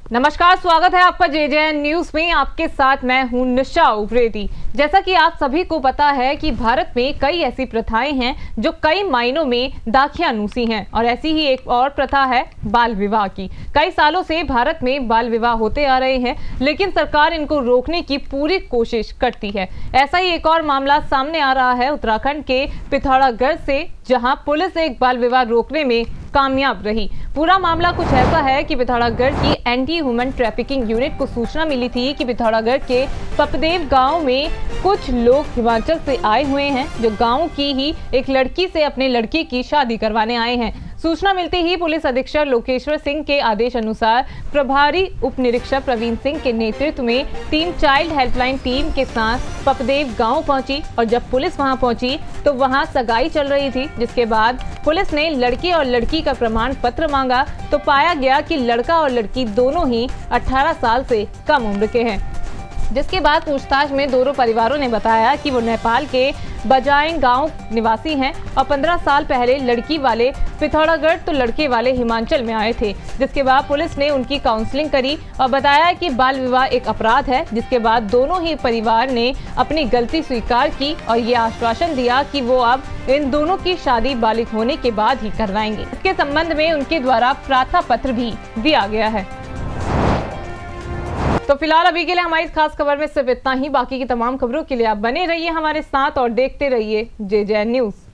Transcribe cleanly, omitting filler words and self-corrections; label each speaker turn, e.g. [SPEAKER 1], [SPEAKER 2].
[SPEAKER 1] नमस्कार, स्वागत है आपका JJN न्यूज में। आपके साथ मैं हूं निशा उप्रेती। जैसा कि आप सभी को पता है कि भारत में कई ऐसी प्रथाएं हैं जो कई मायनों में दाखियानूसी हैं और ऐसी ही एक और प्रथा है बाल विवाह की। कई सालों से भारत में बाल विवाह होते आ रहे हैं, लेकिन सरकार इनको रोकने की पूरी कोशिश करती है। ऐसा ही एक और मामला सामने आ रहा है उत्तराखंड के पिथौरागढ़ से, जहां पुलिस एक बाल विवाह रोकने में कामयाब रही। पूरा मामला कुछ ऐसा है कि पिथौरागढ़ की एंटी ह्यूमन ट्रैफिकिंग यूनिट को सूचना मिली थी कि पिथौरागढ़ के पपदेव गांव में कुछ लोग हिमाचल से आए हुए हैं जो गांव की ही एक लड़की से अपने लड़के की शादी करवाने आए हैं। सूचना मिलते ही पुलिस अधीक्षक लोकेश्वर सिंह के आदेश अनुसार प्रभारी उप निरीक्षक प्रवीण सिंह के नेतृत्व में टीम चाइल्ड हेल्पलाइन टीम के साथ पपदेव गांव पहुंची और जब पुलिस वहां पहुंची तो वहां सगाई चल रही थी। जिसके बाद पुलिस ने लड़के और लड़की का प्रमाण पत्र मांगा तो पाया गया कि लड़का और लड़की दोनों ही 18 साल से कम उम्र के हैं। जिसके बाद पूछताछ में दोनों परिवारों ने बताया कि वो नेपाल के बजाएं गांव निवासी हैं और 15 साल पहले लड़की वाले पिथौरागढ़ तो लड़के वाले हिमाचल में आए थे। जिसके बाद पुलिस ने उनकी काउंसलिंग करी और बताया कि बाल विवाह एक अपराध है। जिसके बाद दोनों ही परिवार ने अपनी गलती स्वीकार की और ये आश्वासन दिया कि वो अब इन दोनों की शादी बालिग होने के बाद ही करवाएंगे। इसके संबंध में उनके द्वारा प्रार्थना पत्र भी दिया गया है। तो फिलहाल अभी के लिए हमारी इस खास खबर में सिर्फ इतना ही। बाकी की तमाम खबरों के लिए आप बने रहिए हमारे साथ और देखते रहिए JJN न्यूज।